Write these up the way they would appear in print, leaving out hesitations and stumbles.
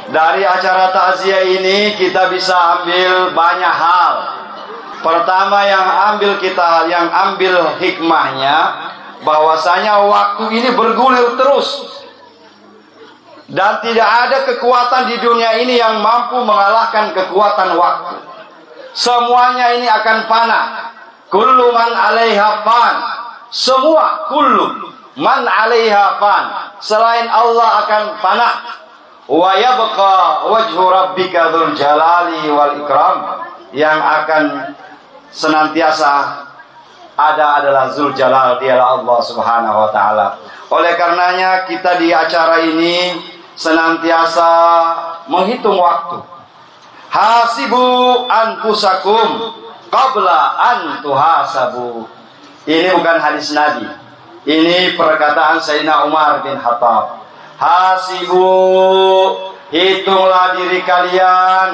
Dari acara takziah ini kita bisa ambil banyak hal. Pertama yang ambil hikmahnya, bahwasanya waktu ini bergulir terus. Dan tidak ada kekuatan di dunia ini yang mampu mengalahkan kekuatan waktu. Semuanya ini akan fana. Kullu man 'alaiha fan. Semua kullu man 'alaiha fan. Selain Allah akan fana. Wa yabqa wajhu rabbika dzul jalali wal ikram. Yang akan senantiasa ada adalah Dzul Jalal, dialah Allah Subhanahu wa taala. Oleh karenanya kita di acara ini senantiasa menghitung waktu. Hasibu anfusakum qabla an tuhasabu. Ini bukan hadis Nabi. Ini perkataan Sayyidina Umar bin Khattab. Hasibu, hitunglah diri kalian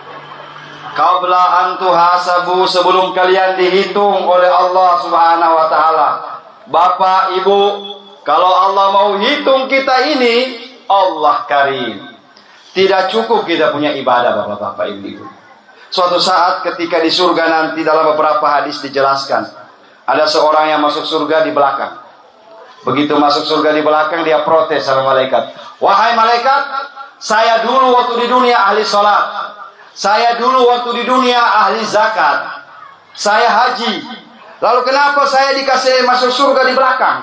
qabla an tuhasabu, sebelum kalian dihitung oleh Allah Subhanahu wa taala. Bapak, Ibu, kalau Allah mau hitung kita ini, Allah karim. Tidak cukup kita punya ibadah, Bapak-bapak, Ibu-ibu. Suatu saat ketika di surga nanti, dalam beberapa hadis dijelaskan, ada seorang yang masuk surga di belakang. Begitu masuk surga di belakang, dia protes sama malaikat. Wahai malaikat, saya dulu waktu di dunia ahli sholat, saya dulu waktu di dunia ahli zakat, saya haji, lalu kenapa saya dikasih masuk surga di belakang?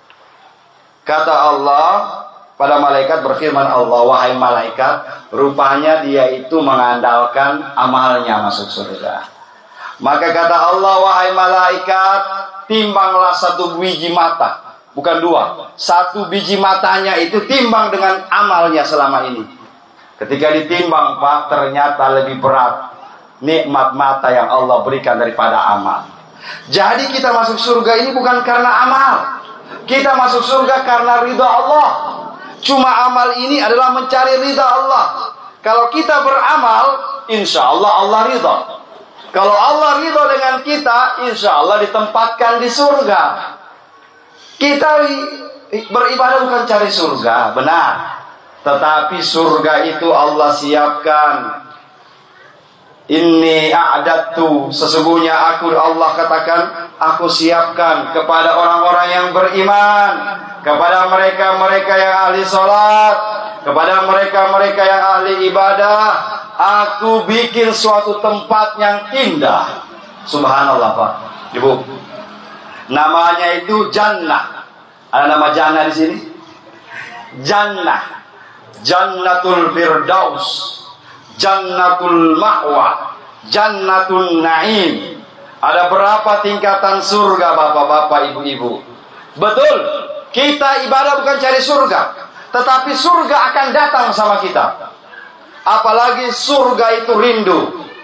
Kata Allah, pada malaikat berfirman Allah, wahai malaikat, rupanya dia itu mengandalkan amalnya masuk surga. Maka kata Allah, wahai malaikat, timbanglah satu biji mata, bukan dua, satu biji matanya itu timbang dengan amalnya selama ini. Ketika ditimbang, Pak, ternyata lebih berat nikmat mata yang Allah berikan daripada amal. Jadi kita masuk surga ini bukan karena amal. Kita masuk surga karena ridha Allah. Cuma amal ini adalah mencari ridha Allah. Kalau kita beramal, insya Allah Allah ridha. Kalau Allah ridha dengan kita, insya Allah ditempatkan di surga. Kita beribadah bukan cari surga, benar. Tetapi surga itu Allah siapkan. Inni a'dadtu, sesungguhnya aku, Allah katakan, aku siapkan kepada orang-orang yang beriman, kepada mereka-mereka yang ahli salat, kepada mereka-mereka yang ahli ibadah, aku bikin suatu tempat yang indah. Subhanallah, Pak, Ibu. Namanya itu jannah. Ada nama jannah di sini? Jannah. Jannatul Firdaus, Jannatul Ma'wa, Jannatul Na'im. Ada berapa tingkatan surga, bapak-bapak, ibu-ibu? Betul, kita ibadah bukan cari surga, tetapi surga akan datang sama kita. Apalagi surga itu rindu.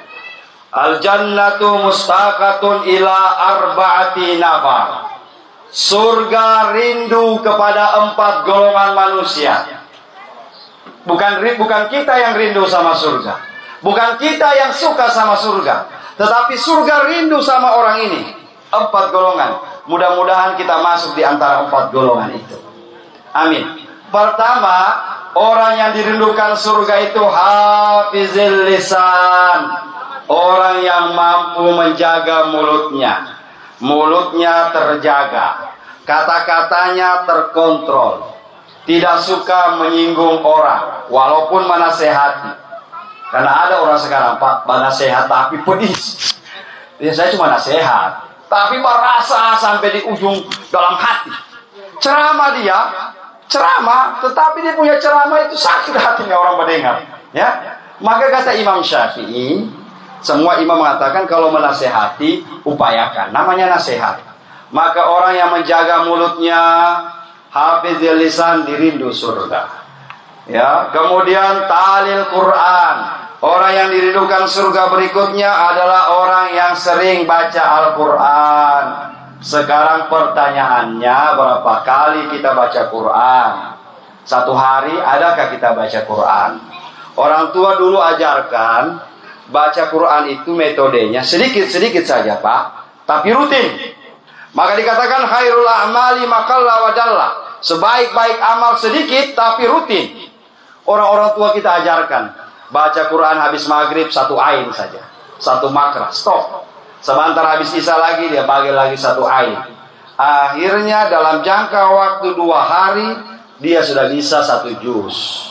Al-jannatu mustaqatun ila arba'ati nafar. Surga rindu kepada 4 golongan manusia. Bukan kita yang rindu sama surga, bukan kita yang suka sama surga, tetapi surga rindu sama orang ini. 4 golongan. Mudah-mudahan kita masuk di antara 4 golongan itu. Amin. Pertama, orang yang dirindukan surga itu hafizil lisan. Orang yang mampu menjaga mulutnya. Mulutnya terjaga, kata-katanya terkontrol. Tidak suka menyinggung orang, walaupun menasehati. Karena ada orang sekarang, Pak, nasehat tapi pedis. Ya, saya cuma nasehat, tapi merasa sampai di ujung dalam hati. Ceramah dia, ceramah, tetapi dia punya ceramah itu sakit hatinya orang mendengar. Ya, maka kata Imam Syafi'i, semua imam mengatakan kalau menasehati, upayakan. Namanya nasihat. Maka orang yang menjaga mulutnya, hafizil lisan, dirindu surga. Ya, kemudian talil Quran. Orang yang dirindukan surga berikutnya adalah orang yang sering baca Al-Quran. Sekarang pertanyaannya, berapa kali kita baca Quran? Satu hari adakah kita baca Quran? Orang tua dulu ajarkan, baca Quran itu metodenya sedikit-sedikit saja, Pak, tapi rutin. Maka dikatakan khairul a'mali maqalla wa dalla. Sebaik-baik amal sedikit tapi rutin. Orang-orang tua kita ajarkan, baca Quran habis maghrib 1 ain saja, 1 makrah, stop. Sebentar habis isya lagi dia bagi lagi 1 ain. Akhirnya dalam jangka waktu 2 hari dia sudah bisa 1 juz.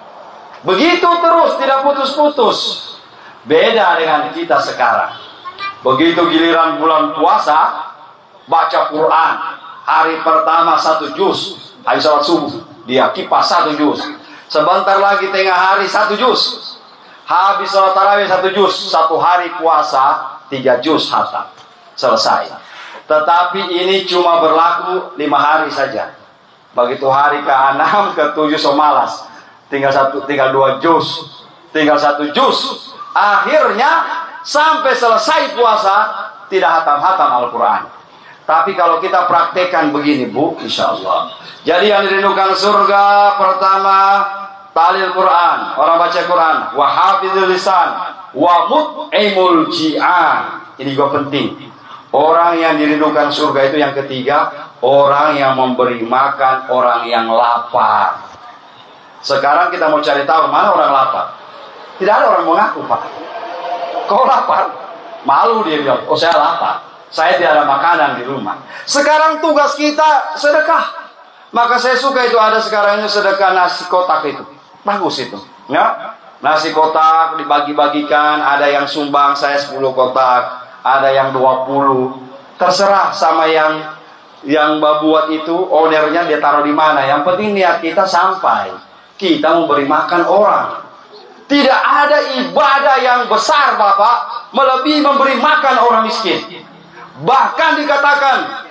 Begitu terus, tidak putus-putus. Beda dengan kita sekarang. Begitu giliran bulan puasa, baca Quran hari pertama 1 juz, habis sholat subuh dia kipas 1 juz. Sebentar lagi tengah hari 1 juz, habis sholat tarawih 1 juz. 1 hari puasa 3 juz hatam, selesai. Tetapi ini cuma berlaku 5 hari saja. Begitu hari ke-6 ke-7 so malas, tinggal 2 juz, tinggal 1 juz. Akhirnya sampai selesai puasa tidak hatam-hatam Al-Quran. Tapi kalau kita praktekkan begini Bu, insya Allah. Jadi yang dirindukan surga pertama talil Quran, orang baca Quran, wa hafizul lisan, wa mut'imul ji'an. Ini juga penting. Orang yang dirindukan surga itu yang ketiga, orang yang memberi makan orang yang lapar. Sekarang kita mau cari tahu mana orang lapar. Tidak ada orang mengaku, Pak. Kau lapar? Malu dia bilang, oh saya lapar, saya tidak ada makanan di rumah. Sekarang tugas kita sedekah. Maka saya suka itu ada sekarang ini sedekah nasi kotak itu. Bagus itu, ya. Nasi kotak dibagi-bagikan, ada yang sumbang saya 10 kotak, ada yang 20. Terserah sama yang buat itu, ownernya dia taruh di mana. Yang penting niat kita sampai. Kita memberi makan orang. Tidak ada ibadah yang besar Bapak melebihi memberi makan orang miskin. Bahkan dikatakan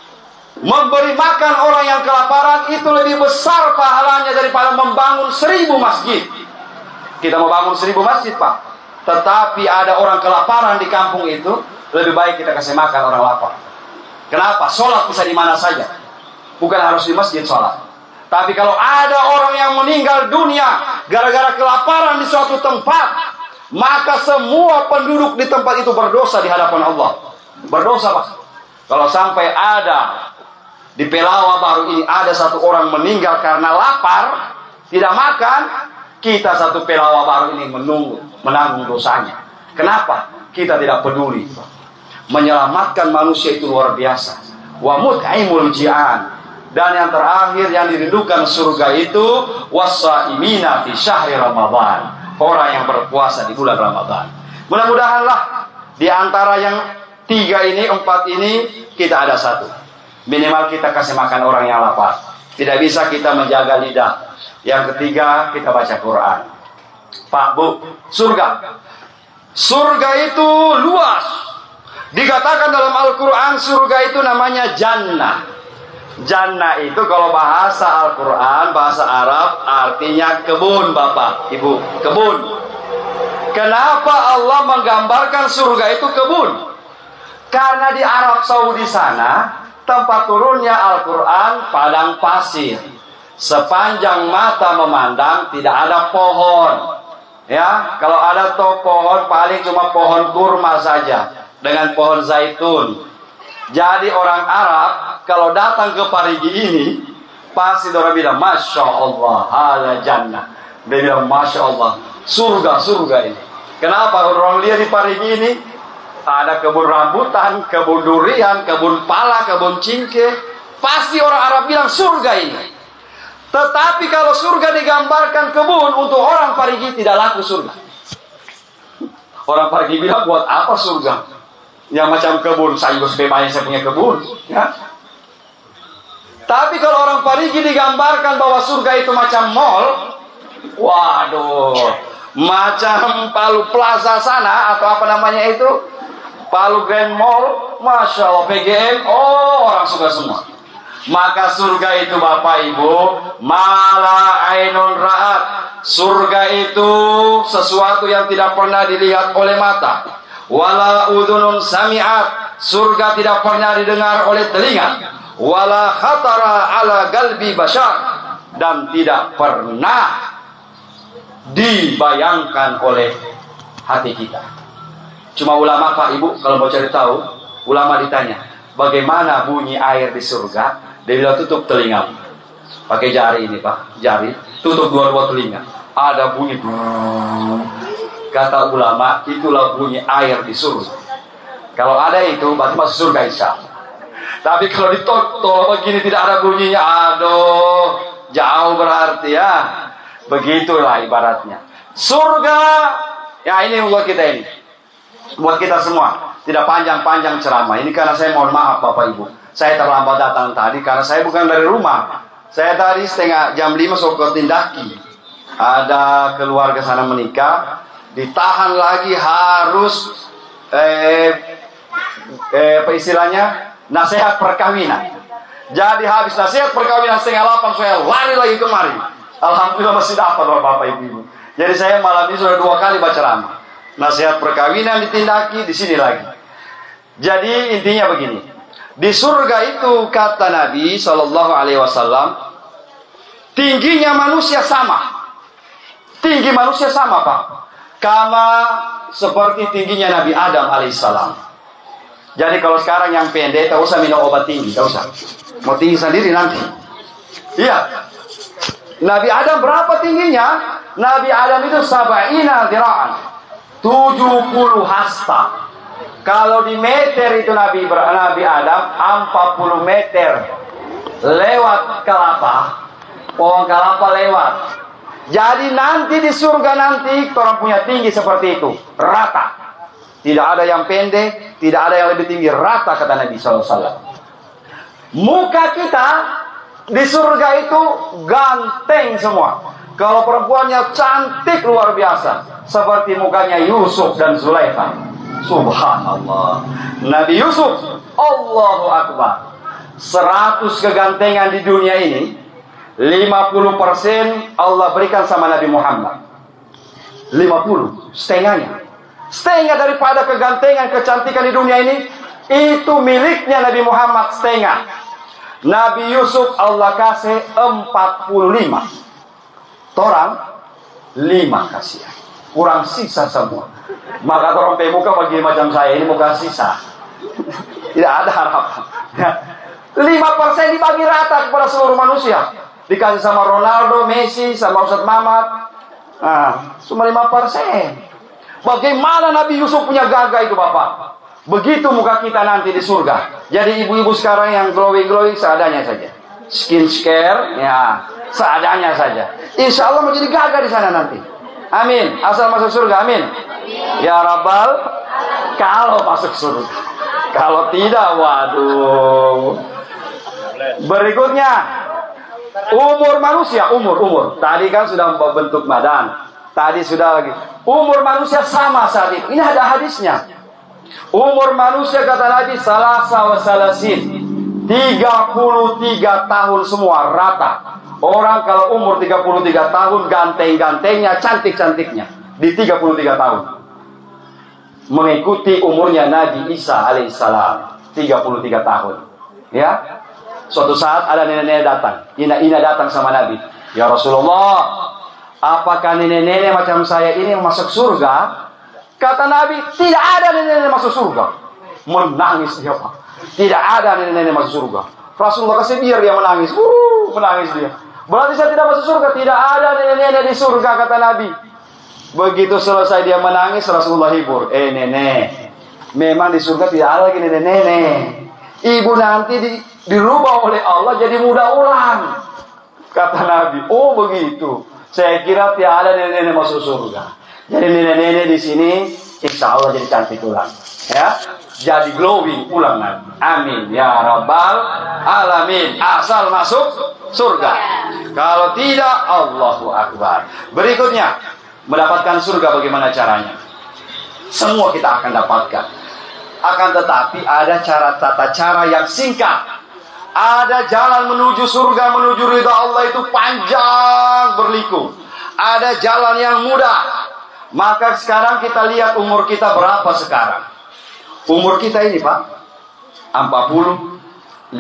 memberi makan orang yang kelaparan itu lebih besar pahalanya daripada membangun 1000 masjid. Kita mau bangun 1000 masjid Pak, tetapi ada orang kelaparan di kampung itu, lebih baik kita kasih makan orang lapar. Kenapa? Sholat bisa di mana saja, bukan harus di masjid sholat. Tapi kalau ada orang yang meninggal dunia gara-gara kelaparan di suatu tempat, maka semua penduduk di tempat itu berdosa di hadapan Allah. Berdosa Pak. Kalau sampai ada di Pelawa baru ini ada 1 orang meninggal karena lapar, tidak makan, kita 1 Pelawa baru ini menanggung dosanya. Kenapa? Kita tidak peduli. Menyelamatkan manusia itu luar biasa. Wa mut'imul ji'an. Dan yang terakhir yang dirindukan surga itu wasaimina fi syahri Ramadan. Orang yang berpuasa di bulan Ramadan. Mudah-mudahanlah di antara yang 3 ini, 4 ini kita ada 1. Minimal kita kasih makan orang yang lapar. Tidak bisa kita menjaga lidah. Yang ketiga kita baca Quran. Pak Bu, surga. Surga itu luas. Dikatakan dalam Al-Quran surga itu namanya jannah. Jannah itu kalau bahasa Al-Quran, bahasa Arab artinya kebun Bapak, Ibu, kebun. Kenapa Allah menggambarkan surga itu kebun? Karena di Arab Saudi sana tempat turunnya Al-Quran padang pasir. Sepanjang mata memandang tidak ada pohon. Ya, kalau ada pohon paling cuma pohon kurma saja dengan pohon zaitun. Jadi orang Arab kalau datang ke Parigi ini pasti orang bilang Masya Allah, hala jannah. Dia bilang Masya Allah, surga ini. Kenapa orang lihat di Parigi ini ada kebun rambutan, kebun durian, kebun pala, kebun cingke. Pasti orang Arab bilang surga ini. Tetapi kalau surga digambarkan kebun, untuk orang Parigi tidak laku surga. Orang Parigi bilang buat apa surga? Yang macam kebun, saya juga sebebasnya saya punya kebun, ya. Tapi kalau orang Parigi digambarkan bahwa surga itu macam mall, waduh, macam Palu Plaza sana atau apa namanya itu, Palu Grand Mall, Masya Allah, PGM, oh orang suka semua. Maka surga itu Bapak Ibu, mala ainun ra'at. Surga itu sesuatu yang tidak pernah dilihat oleh mata. Wala udhunun sami'at. Surga tidak pernah didengar oleh telinga. Wala khatara ala galbi bashar. Dan tidak pernah dibayangkan oleh hati kita. Cuma ulama Pak Ibu kalau mau cari tahu, ulama ditanya bagaimana bunyi air di surga, dia bilang tutup telingamu. pakai jari ini Pak, jari, tutup dua-dua telinga. Ada bunyi, kata ulama, itulah bunyi air di surga. Kalau ada itu, berarti masuk surga insya Allah. Tapi kalau ditolong begini tidak ada bunyinya, aduh, jauh berarti ya. Begitulah ibaratnya. Surga, ya ini buat kita ini, buat kita semua. Tidak panjang-panjang ceramah. Ini karena saya mohon maaf Bapak Ibu, saya terlambat datang tadi karena saya bukan dari rumah. Saya tadi jam 5 ke Tindaki. Ada keluarga sana menikah, ditahan lagi harus apa istilahnya, nasihat perkawinan. Jadi habis nasihat perkawinan 7:30 saya lari lagi kemari. Alhamdulillah masih dapat Bapak Ibu. Jadi saya malam ini sudah 2 kali baca ceramah. Nasihat perkawinan ditindaki, di sini lagi. Jadi intinya begini. Di surga itu kata Nabi SAW, tingginya manusia sama. Tinggi manusia sama Pak. Kama seperti tingginya Nabi Adam alaihissalam. Jadi kalau sekarang yang pendek, tak usah minum obat tinggi, tak usah. Mau tinggi sendiri nanti. Iya. Nabi Adam berapa tingginya? Nabi Adam itu 70 dira'an. 70 hasta. Kalau di meter itu Nabi Adam 40 meter. Lewat kelapa. Pohon kelapa lewat. Jadi nanti di surga nanti orang punya tinggi seperti itu, rata. Tidak ada yang pendek, tidak ada yang lebih tinggi, rata kata Nabi SAW. Muka kita di surga itu ganteng semua. Kalau perempuannya cantik luar biasa, seperti mukanya Yusuf dan Zulaikha. Subhanallah. Nabi Yusuf, Allahu Akbar. 100 kegantengan di dunia ini, 50% Allah berikan sama Nabi Muhammad. 50, setengahnya. Setengah daripada kegantengan, kecantikan di dunia ini, itu miliknya Nabi Muhammad setengah. Nabi Yusuf Allah kasih 45. Torang 5 kasih. Kurang sisa semua. Maka orang pemuka bagi macam saya ini muka sisa. Tidak ada harapan. 5% dibagi rata kepada seluruh manusia. Dikasih sama Ronaldo, Messi, sama Ustaz Mamat. Nah, cuma 5%. Bagaimana Nabi Yusuf punya gagah itu Bapak? Begitu muka kita nanti di surga. Jadi ibu-ibu sekarang yang glowing-glowing seadanya saja. Skin care, ya seadanya saja. Insya Allah menjadi gagah di sana nanti. Amin. Asal masuk surga, amin. Ya Rabbal, kalau masuk surga. Kalau tidak, waduh. Berikutnya, umur manusia, umur. Tadi kan sudah membentuk badan. Tadi sudah lagi. Umur manusia sama saat itu. Ini ada hadisnya. Umur manusia kata Nabi salasa wa salasin. 33 tahun semua rata. Orang kalau umur 33 tahun ganteng-gantengnya, cantik-cantiknya di 33 tahun. Mengikuti umurnya Nabi Isa alaihissalam 33 tahun. Ya. Suatu saat ada nenek-nenek datang. Ina datang sama Nabi. Ya Rasulullah, apakah nenek-nenek macam saya ini masuk surga? Kata Nabi, tidak ada nenek-nenek masuk surga. Menangis dia Pak. Tidak ada nenek-nenek masuk surga. Rasulullah kasih biar dia menangis. Menangis dia. Berarti saya tidak masuk surga. Tidak ada nenek-nenek di surga kata Nabi. Begitu selesai dia menangis, Rasulullah hibur. Nenek, memang di surga tidak ada lagi nenek-nenek. Ibu nanti dirubah oleh Allah jadi muda ulang. Kata Nabi, oh begitu. Saya kira tidak ada nenek-nenek masuk surga. Jadi nenek-nenek di sini insya Allah jadi cantik ulang. Ya, jadi glowing ulang Nabi. Amin ya Rabbal alamin. Asal masuk surga. Kalau tidak, Allahu Akbar. Berikutnya, mendapatkan surga bagaimana caranya? Semua kita akan dapatkan. Akan tetapi ada tata cara yang singkat. Ada jalan menuju surga, menuju ridha Allah itu panjang berliku. Ada jalan yang mudah. Maka sekarang kita lihat umur kita berapa sekarang. Umur kita ini Pak, 40, 50,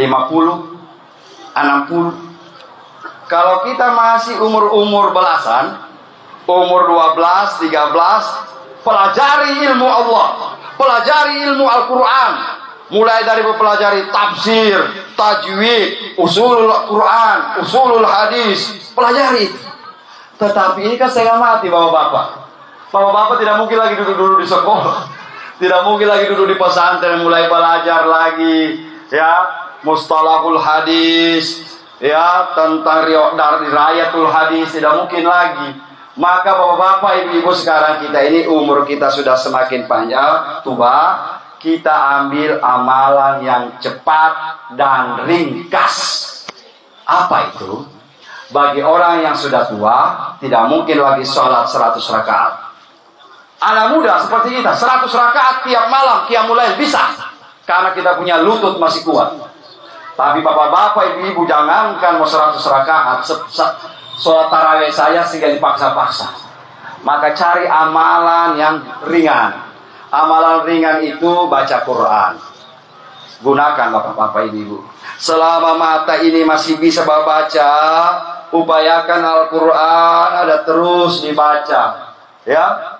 60. Kalau kita masih umur belasan, umur 12, 13, pelajari ilmu Allah, pelajari ilmu Al-Quran, Mulai dari mempelajari tafsir, tajwid, usulul Quran, usulul hadis, pelajari. Tetapi ini kan setengah mati bapak-bapak. Bapak-bapak tidak mungkin lagi duduk-duduk di sekolah, tidak mungkin lagi duduk di pesantren mulai belajar lagi, ya, mustalahul hadis, ya, tentang dari rayatul hadis, tidak mungkin lagi. Maka bapak-bapak, ibu-ibu, sekarang kita ini umur kita sudah semakin panjang, tua. Kita ambil amalan yang cepat dan ringkas. Apa itu? Bagi orang yang sudah tua, tidak mungkin lagi sholat 100 rakaat. Anak muda seperti kita, 100 rakaat tiap malam, qiyamul lail bisa. Karena kita punya lutut masih kuat. Tapi bapak-bapak, ibu-ibu, jangankan mau 100 rakaat, sholat tarawih saya sehingga dipaksa-paksa. Maka cari amalan yang ringan. Amalan ringan itu baca Quran. Gunakan bapak-bapak, ibu-ibu. Selama mata ini masih bisa baca, upayakan Al-Quran ada terus dibaca. Ya,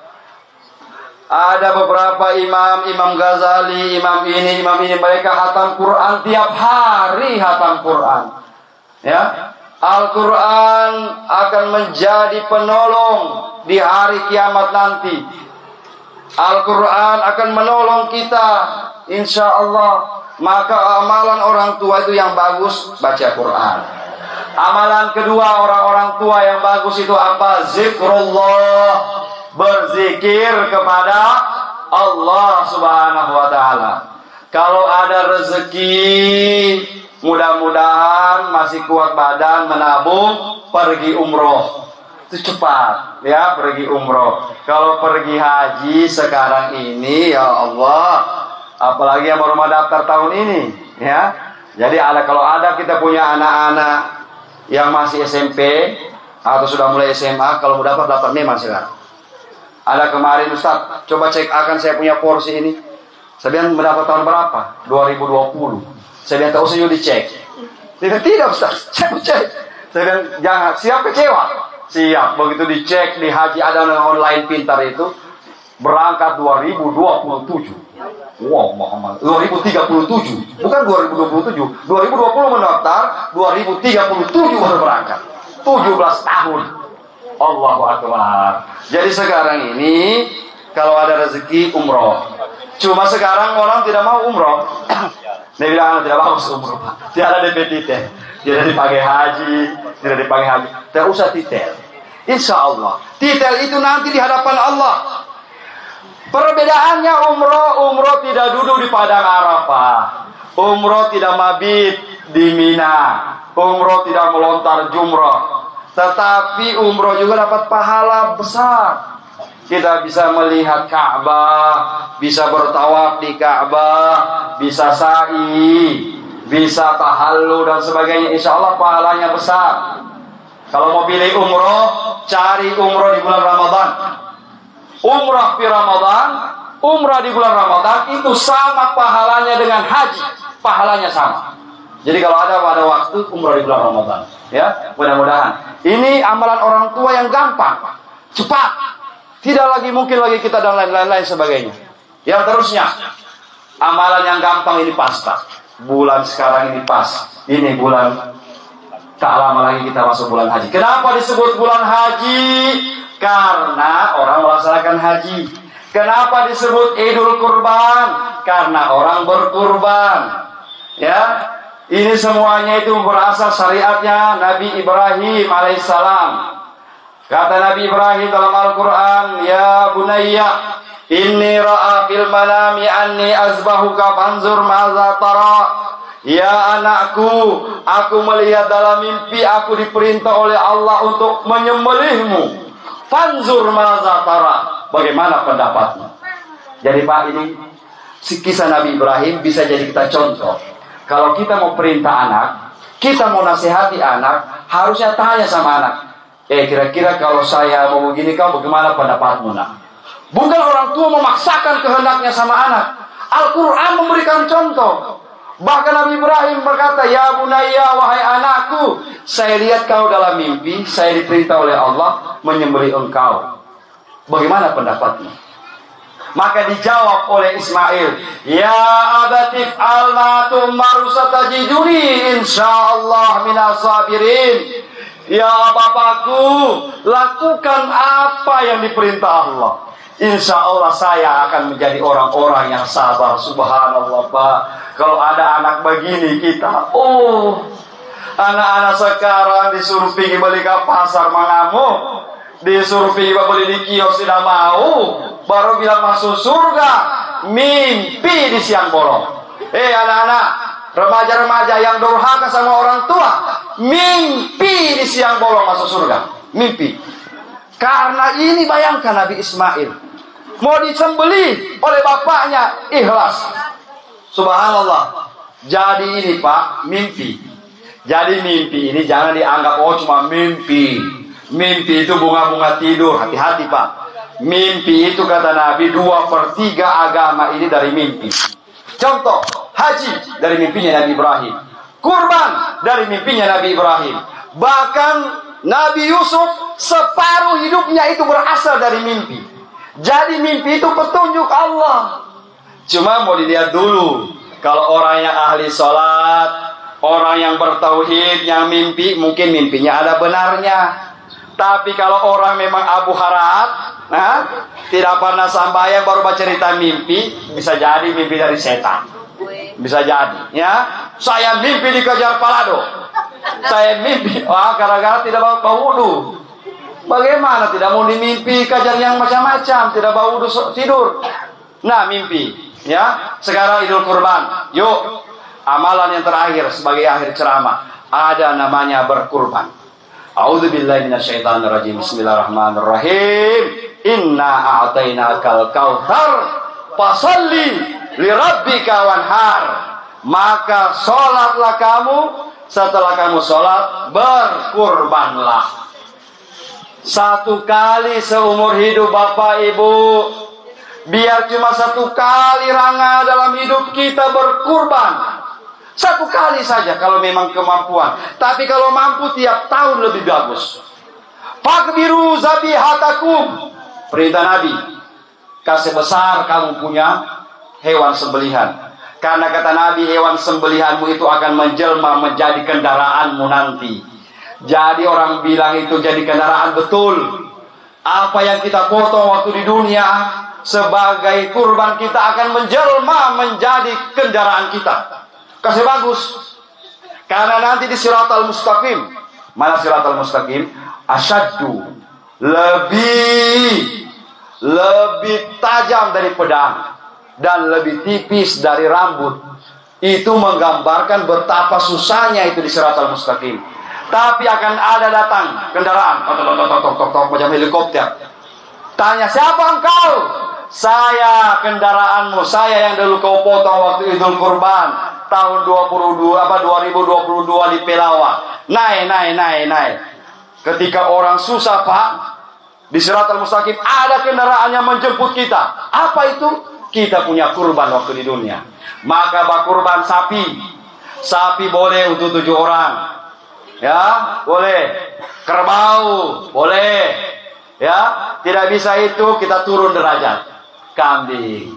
ada beberapa Imam Ghazali, Imam ini mereka hatam Quran tiap hari, hatam Quran. Ya, Al-Quran akan menjadi penolong di hari kiamat nanti. Al-Quran akan menolong kita, insya Allah. Maka amalan orang tua itu yang bagus, baca Quran. Amalan kedua orang-orang tua yang bagus itu apa? Zikrullah, berzikir kepada Allah Subhanahu wa ta'ala. Kalau ada rezeki, mudah-mudahan masih kuat badan menabung, pergi umroh. Itu cepat, ya, pergi umroh. Kalau pergi haji sekarang ini, ya Allah, apalagi yang baru mau daftar tahun ini, ya. Jadi kalau ada kita punya anak-anak yang masih SMP atau sudah mulai SMA, kalau mau daftar memang sekarang. Ada kemarin, Ustaz, coba cek akan saya punya porsi ini. Saya bilang mendapat tahun berapa? 2020. Saya bilang tak usah dicek. Dia bilang, tidak Ustaz, saya mau cek. Saya bilang, jangan, siap kecewa. Siap, begitu dicek di haji ada online pintar itu berangkat 2027. Wow, Muhammad, 2037, bukan 2027. 2020 mendaftar, 2037 baru berangkat. 17 tahun. Allahu Akbar. Jadi sekarang ini kalau ada rezeki umroh. Cuma sekarang orang tidak mau umroh. Dia bilang tidak bagus umroh, Pak. Tidak ada DP titel, tidak dipakai haji, tidak dipakai haji. Tidak usah titel. Insya Allah titel itu nanti di hadapan Allah. Perbedaannya umroh tidak duduk di padang Arafah, umroh tidak mabit di Mina, umroh tidak melontar jumrah. Tetapi umroh juga dapat pahala besar. Kita bisa melihat Ka'bah, bisa bertawaf di Ka'bah, bisa sa'i, bisa tahallul dan sebagainya. Insya Allah pahalanya besar. Kalau mau pilih umroh, cari umroh di bulan Ramadan. Umrah di Ramadan, umrah di bulan Ramadan itu sama pahalanya dengan haji. Pahalanya sama. Jadi kalau ada pada waktu umrah di bulan Ramadan, ya, mudah-mudahan. Ini amalan orang tua yang gampang, cepat. Tidak lagi mungkin lagi kita dan lain-lain sebagainya. Yang terusnya, amalan yang gampang ini pasta. Bulan sekarang ini pas. Ini bulan, tak lama lagi kita masuk bulan haji. Kenapa disebut bulan haji? Karena orang melaksanakan haji. Kenapa disebut Idul Kurban? Karena orang berkurban. Ya, ini semuanya itu berasal syariatnya Nabi Ibrahim alaihissalam. Kata Nabi Ibrahim dalam Al-Quran, ya bunayya, inni ra'a fil manami anni azbahuka fanzur maza tara. Ya anakku, aku melihat dalam mimpi aku diperintah oleh Allah untuk menyembelihmu. Fanzur maza tara. Bagaimana pendapatmu? Jadi Pak, ini kisah Nabi Ibrahim bisa jadi kita contoh. Kalau kita mau perintah anak, kita mau nasihati anak, harusnya tanya sama anak. Kira-kira kalau saya mau begini, kau bagaimana pendapatmu nak? Bukan orang tua memaksakan kehendaknya sama anak. Al-Quran memberikan contoh. Bahkan Nabi Ibrahim berkata, ya bunayya, wahai anakku, saya lihat kau dalam mimpi, saya diperintah oleh Allah menyembelih engkau. Bagaimana pendapatmu? Maka dijawab oleh Ismail, ya abatif al-matumar satajiduni insyaallah minas sabirin. Ya bapakku, lakukan apa yang diperintah Allah. Insya Allah saya akan menjadi orang-orang yang sabar. Subhanallah Pak. Kalau ada anak begini kita, anak-anak sekarang disuruh pergi beli ke pasar mengamuk, disuruh pergi beli di kios tidak mau, baru bilang masuk surga, mimpi di siang bolong. Anak-anak, remaja-remaja yang durhaka sama orang tua, mimpi di siang bolong masuk surga, mimpi. Karena ini bayangkan Nabi Ismail mau disembelih oleh bapaknya, ikhlas. Subhanallah. Jadi ini Pak, mimpi. Jadi mimpi ini jangan dianggap cuma mimpi. Mimpi itu bunga-bunga tidur. Hati-hati Pak. Mimpi itu kata Nabi 2/3 agama ini dari mimpi. Contoh, haji dari mimpinya Nabi Ibrahim. Kurban dari mimpinya Nabi Ibrahim. Bahkan Nabi Yusuf separuh hidupnya itu berasal dari mimpi. Jadi mimpi itu petunjuk Allah. Cuma mau dilihat dulu. Kalau orang yang ahli sholat, orang yang bertauhid, yang mimpi, mungkin mimpinya ada benarnya. Tapi kalau orang memang Abu Harat, tidak pernah sambayang baru baca cerita mimpi, bisa jadi mimpi dari setan. Bisa jadi, ya. Saya mimpi dikejar palado. Saya mimpi, gara-gara tidak bau wudu. Bagaimana tidak mau dimimpi kejar yang macam-macam, tidak bau wudu tidur. Nah, mimpi, ya. Sekarang Idul Kurban. Yuk, amalan yang terakhir sebagai akhir ceramah, ada namanya berkurban. A'udzubillahi minasyaitonirrajim. Bismillahirrahmanirrahim. Inna a'tainakal kautsar fasalli lirabbika wanhar. Maka sholatlah kamu, setelah kamu sholat berkurbanlah. Satu kali seumur hidup Bapak Ibu, biar cuma satu kali rangga dalam hidup kita berkurban. Satu kali saja kalau memang kemampuan. Tapi kalau mampu tiap tahun lebih bagus. Fakbiru zabihatakum. Perintah Nabi, kasih besar kamu punya hewan sembelihan. Karena kata Nabi, hewan sembelihanmu itu akan menjelma menjadi kendaraanmu nanti. Jadi orang bilang itu jadi kendaraan betul. Apa yang kita potong waktu di dunia sebagai kurban kita akan menjelma menjadi kendaraan kita. Kasih bagus. Karena nanti di Siratal Mustaqim. Mana Siratal Mustaqim? Asyaddu. Lebih tajam dari pedang. Dan lebih tipis dari rambut. Itu menggambarkan betapa susahnya itu di Siratal Mustaqim. Tapi akan ada datang kendaraan. Tok, macam helikopter. Tanya, siapa engkau? Saya kendaraanmu. Saya yang dulu kau potong waktu Idul Kurban. Tahun 2022 di Pelawa. Naik. Ketika orang susah Pak, di Siratal Mustaqim ada kendaraan yang menjemput kita. Apa itu? Kita punya kurban waktu di dunia. Maka kurban sapi. Sapi boleh untuk 7 orang. Ya, boleh. Kerbau, boleh. Ya, tidak bisa itu kita turun derajat. Kambing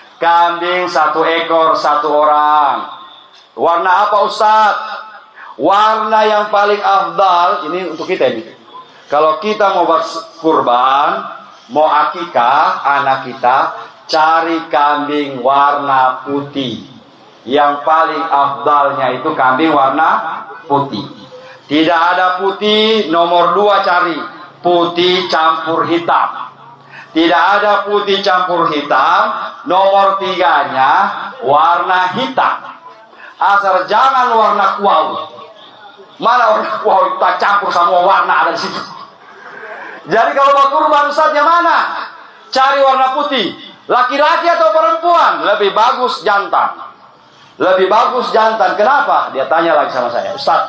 1 ekor 1 orang. Warna apa Ustaz? Warna yang paling afdal, ini untuk kita ini. Kalau kita mau kurban, mau akikah anak kita, cari kambing warna putih. Yang paling afdalnya itu kambing warna putih. Tidak ada putih, nomor 2 cari putih campur hitam. Tidak ada putih campur hitam, nomor 3-nya warna hitam. Asal jangan warna kuau. Mana warna kuau kita campur sama warna ada di situ. Jadi kalau mau kurban Ustaznya mana? Cari warna putih. Laki-laki atau perempuan? Lebih bagus jantan. Lebih bagus jantan. Kenapa? Dia tanya lagi sama saya, Ustaz,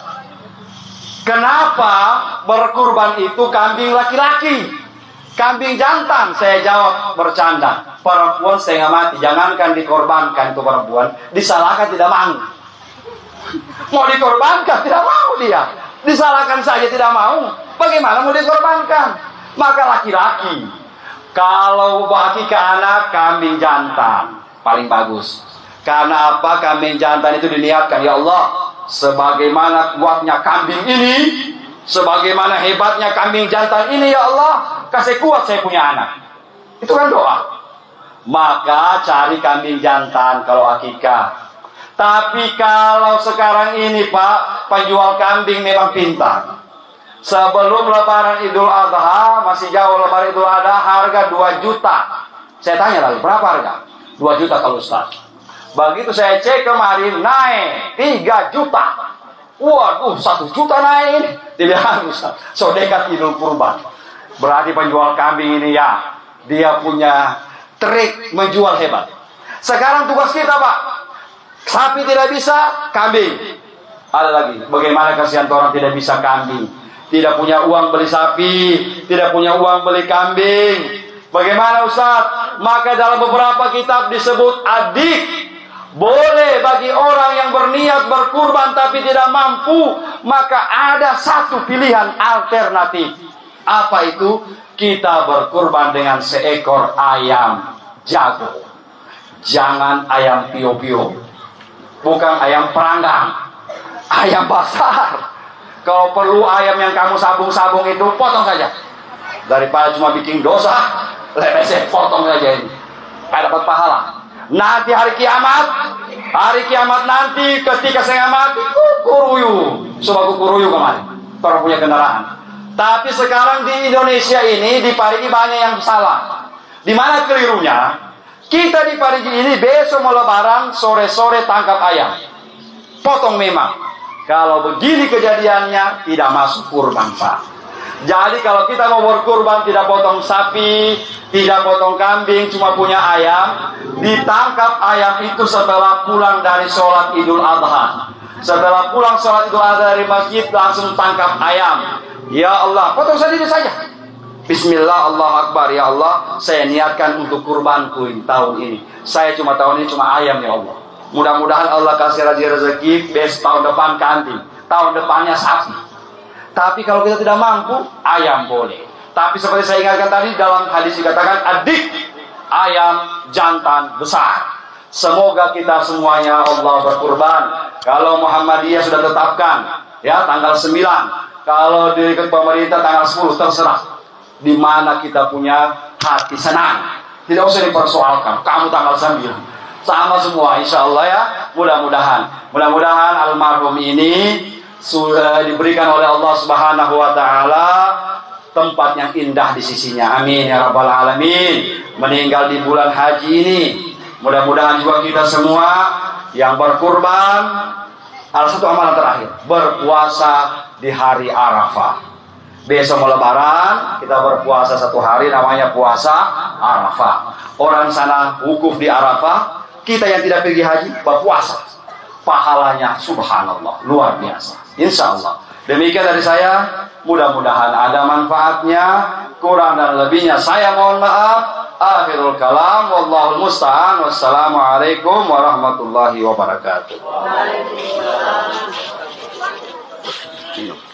kenapa berkurban itu kambing laki-laki? Kambing jantan? Saya jawab bercanda. Perempuan setengah mati. Jangankan dikorbankan itu perempuan, disalahkan tidak mau. Mau dikorbankan tidak mau dia. Disalahkan saja tidak mau. Bagaimana mau dikorbankan? Maka laki-laki Kalau akikah anak, kambing jantan paling bagus. Karena apa? Kambing jantan itu diniatkan, ya Allah, sebagaimana kuatnya kambing ini, sebagaimana hebatnya kambing jantan ini, ya Allah, kasih kuat saya punya anak. Itu kan doa. Maka cari kambing jantan kalau akikah. Tapi kalau sekarang ini Pak, penjual kambing memang pintar. Sebelum lebaran Idul Adha, masih jauh lebaran Idul Adha, harga 2 juta. Saya tanya lagi, berapa harga? 2 juta kalau Ustaz. Begitu saya cek kemarin, naik 3 juta. Waduh, 1 juta naik. Tidak Ustaz, so dekat Idul Kurban. Berarti penjual kambing ini ya, dia punya trik menjual hebat. Sekarang tugas kita Pak, sapi tidak bisa, kambing. Ada lagi, bagaimana kasihan orang tidak bisa kambing, tidak punya uang beli sapi, tidak punya uang beli kambing. Bagaimana Ustaz? Maka dalam beberapa kitab disebut adik. Boleh bagi orang yang berniat berkurban tapi tidak mampu, maka ada satu pilihan alternatif. Apa itu? Kita berkurban dengan seekor ayam jago. Jangan ayam pio-pio, bukan ayam peranggang, ayam pasar. Kalau perlu ayam yang kamu sabung-sabung itu, potong saja. Daripada cuma bikin dosa, lebih baik potong saja ini. Kayak dapat pahala. Nanti hari kiamat nanti ketika saya mati, kukuruyu. Coba kukuruyu kemarin. Orang punya kendaraan. Tapi sekarang di Indonesia ini, di Parigi banyak yang salah. Di mana kelirunya? Kita di Parigi ini besok mau lebaran, sore-sore tangkap ayam. Potong memang. Kalau begini kejadiannya, tidak masuk kurban Pak. Jadi kalau kita mau berkurban, tidak potong sapi, tidak potong kambing, cuma punya ayam. Ditangkap ayam itu setelah pulang dari sholat Idul Adha. Setelah pulang sholat Idul Adha dari masjid, langsung tangkap ayam. Ya Allah, potong sendiri saja. Bismillah, Allah Akbar. Ya Allah, saya niatkan untuk kurbanku tahun ini. Saya cuma tahun ini cuma ayam, ya Allah. Mudah-mudahan Allah kasih rezeki, tahun depan kambing, tahun depannya sapi. Tapi kalau kita tidak mampu, ayam boleh. Tapi seperti saya ingatkan tadi, dalam hadis dikatakan adik ayam jantan besar. Semoga kita semuanya Allah berkurban. Kalau Muhammadiyah sudah tetapkan, ya tanggal 9. Kalau di pemerintah tanggal 10, terserah. Di mana kita punya hati senang. Tidak usah dipersoalkan. Kamu tanggal 9. Sama semua, insya Allah ya. Mudah-mudahan almarhum ini sudah diberikan oleh Allah Subhanahu Wa Taala tempat yang indah di sisinya. Amin ya rabbal alamin. Meninggal di bulan haji ini. Mudah-mudahan juga kita semua yang berkurban. Ada satu amalan terakhir, berpuasa di hari Arafah. Besok mau lebaran, kita berpuasa 1 hari, namanya puasa Arafah. Orang sana wukuf di Arafah. Kita yang tidak pergi haji berpuasa, pahalanya subhanallah luar biasa. Insya Allah. Demikian dari saya. Mudah-mudahan ada manfaatnya. Kurang dan lebihnya saya mohon maaf. Akhirul kalam. Wallahul musta'an. Wassalamualaikum warahmatullahi wabarakatuh. Waalaikumsalam.